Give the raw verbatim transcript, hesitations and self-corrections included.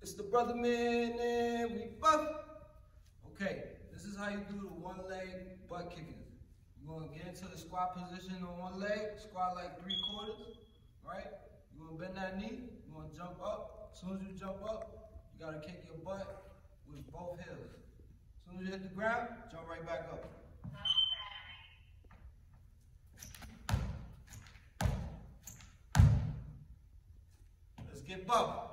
It's the brother man and we buff. Okay, this is how you do the one leg butt kickers. You're gonna get into the squat position on one leg, squat like three quarters, right? You're gonna bend that knee, you're gonna jump up. As soon as you jump up, you gotta kick your butt with both heels. As soon as you hit the ground, jump right back up. Let's get buff.